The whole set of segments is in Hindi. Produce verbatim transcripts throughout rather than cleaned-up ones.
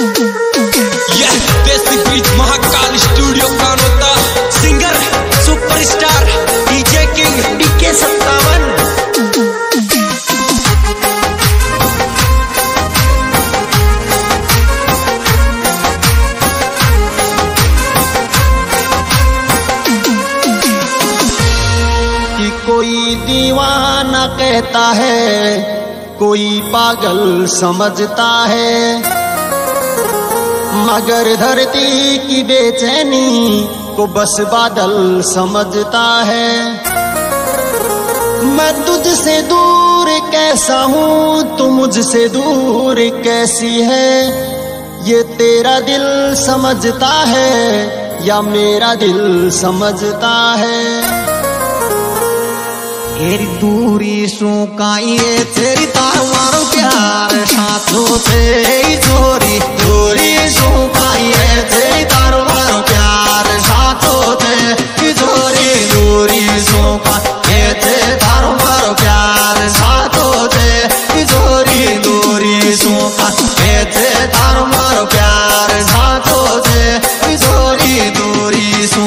यह देसी बीच Mahakal studio Kanota, singer superstar DJ king DK सत्तावन। कि कोई दीवाना कहता है, कोई पागल समझता है, मगर धरती की बेचैनी को बस बादल समझता है। मैं तुझसे दूर कैसा हूँ, तू मुझसे दूर कैसी है, ये तेरा दिल समझता है या मेरा दिल समझता है। तेरी दूरी सो काइए तेरी तारवार प्यार साथों से चोरी दूरी सो काइए तेरी तारवार प्यार साथों से चोरी दूरी सो काइए तेरी तारवार प्यार साथों से चोरी दूरी सो काइए तेरी तारवार प्यार साथों से चोरी दूरी सो।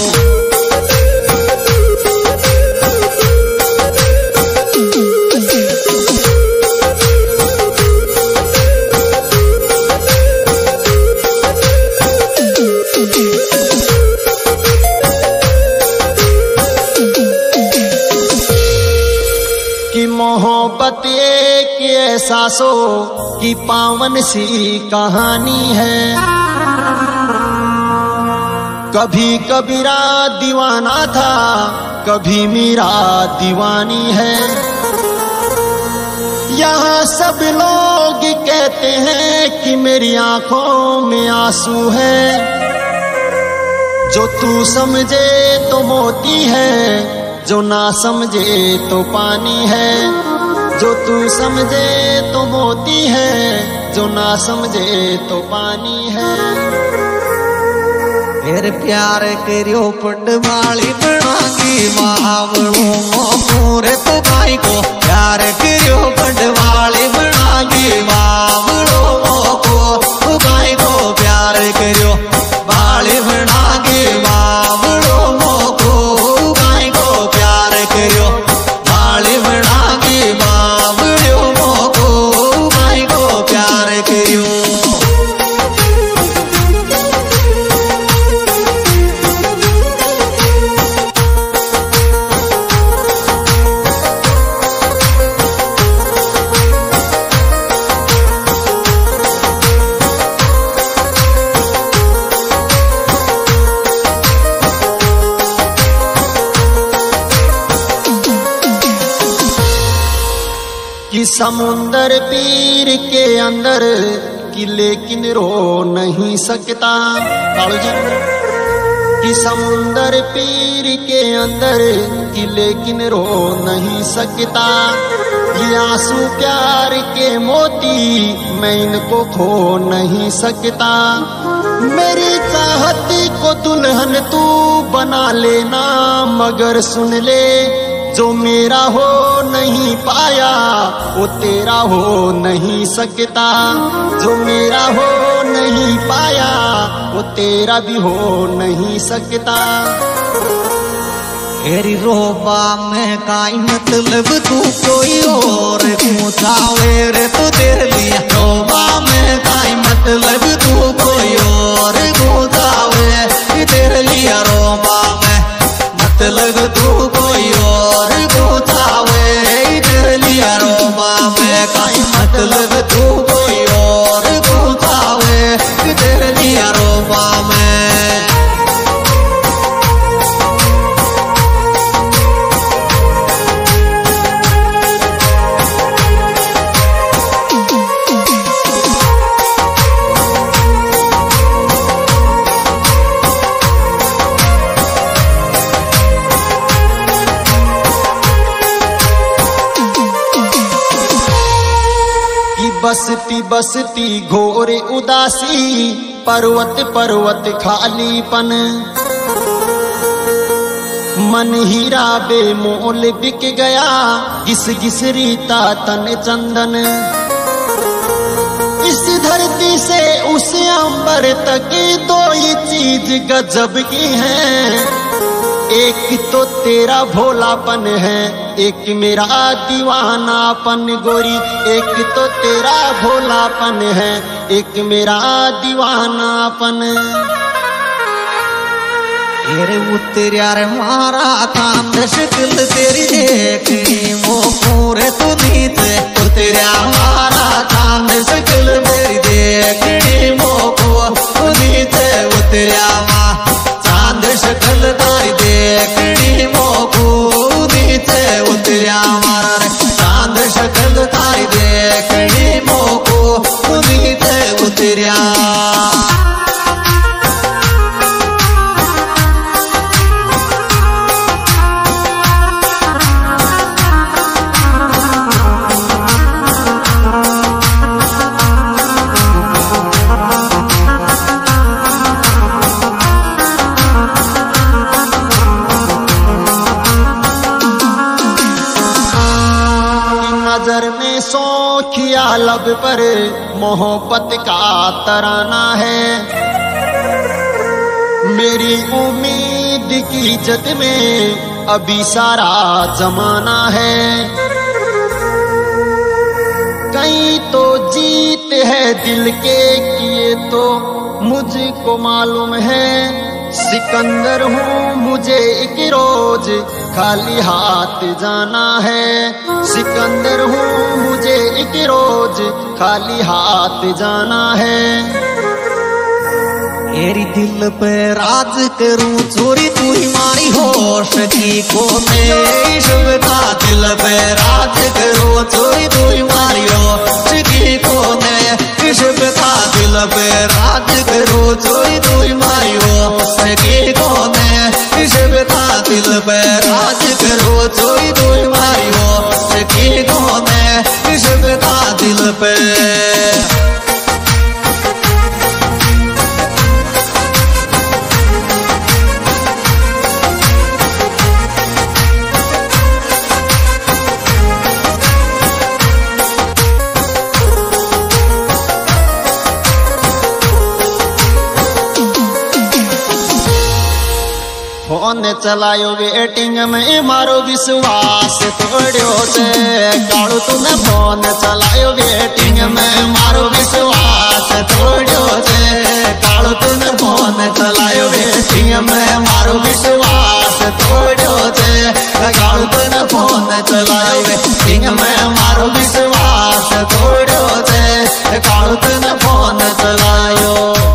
कि मोहब्बत एक एहसासों की पावन सी कहानी है। कभी कबीरा दीवाना था, कभी मीरा दीवानी है। यहाँ सब लोग कहते हैं कि मेरी आंखों में आंसू है। जो तू समझे तो मोती है, जो ना समझे तो पानी है। जो तू समझे तो मोती है, जो ना समझे तो पानी है। फिर प्यार करियो पंडवाली बनागी मावड़ो मोरे तो भाई को प्यार करियो पंडवाली बनागी मावड़ो को भाई को प्यार करियो बाली बनागी मावड़ो को भाई को प्यार करियो बाली बनागी मावड़ो को भाई को प्यार करियो। कि समुंदर पीर के अंदर कि लेकिन रो नहीं सकता। कालू जी कि समुंदर पीर के अंदर कि लेकिन रो नहीं सकता। ये आंसू प्यार के मोती मैं इनको खो नहीं सकता। मेरी चाहत को दुल्हन तू बना लेना, मगर सुन ले जो मेरा हो नहीं पाया वो तेरा हो नहीं सकता। जो मेरा हो नहीं पाया वो तेरा भी हो नहीं सकता। तेरी रोबा में काई मतलब तू कोई और पूछावे रे तो तेरे लिए रोबा में काई मतलब तू कोई और पूछावे तेरे लिए रोबा में मतलब तू कोई और पूछावे तेरे लिए रोबा में काई मतलब तू कोई और पूछावे तेरे लिए रोबा में। बसती बसती घोर उदासी, पर्वत पर्वत खालीपन, मन हीरा बेमोल बिक गया, घिस घिस रीता तन चंदन। इस धरती से उस उम्र तक दो ही चीज गजब की हैं, एक तो तेरा भोलापन है, एक मेरा दीवानापन गोरी। एक तो तेरा भोलापन है, एक मेरा दीवानापन। तेरे उतरिया रे मारा थाम शक्ल तेरी देखनी मोरे तू नीचे उतरिया मारा थाम शक्ल मेरी देखनी मोको नीचे उतरिया माँ चांद शक्ल तारी देखनी मोको नीचे उतरिया मारा रे चांद शक्ल तारी देखनी मोको नीचे उतरिया। नजर में सौखिया लब पर मोहब्बत का तराना है, मेरी उम्मीद की जद में अभी सारा जमाना है। कहीं तो जीत है दिल के किए तो मुझको मालूम है, सिकंदर हूँ मुझे एक रोज खाली हाथ जाना है। सिकंदर हूँ मुझे एक रोज खाली हाथ जाना है। तेरी दिल पे राज करूं चोरी तू ही मारी होश की को मैं शुभता दिल पे राज करूं चोरी तू ही मारी होश की को मैं शुभता दिल पे राज करूं चोरी तू ही मारी होश की को मैं शुभता दिल पे राज करूं चोरी तू ही मारी होश की को मैं शुभता दिल पे। फोन चलायो वेटिंग में मारो विश्वास तोड़ियो से कालू तूने फोन चलायो वेटिंग में मारो विश्वास तोड़ियो से कालू तूने फोन चलायो वेटिंग में मारो विश्वास तोड़ियो से कालू तूने फोन चलायो वेटिंग में मारो विश्वास तोड़ियो से कालू तूने फोन चलायो।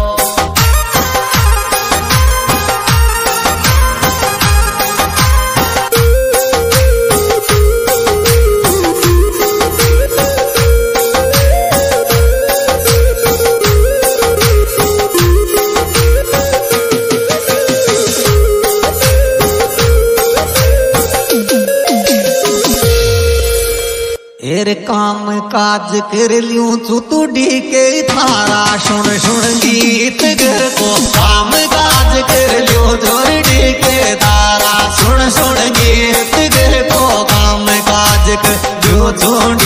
तेरे काम काज कर लियूं तू तू ढीके थारा सुन सुन गीत घर को काम काज कर लियो जोर ढीके तारा सुन सुन गीत घर को काम काज कर लियो जोर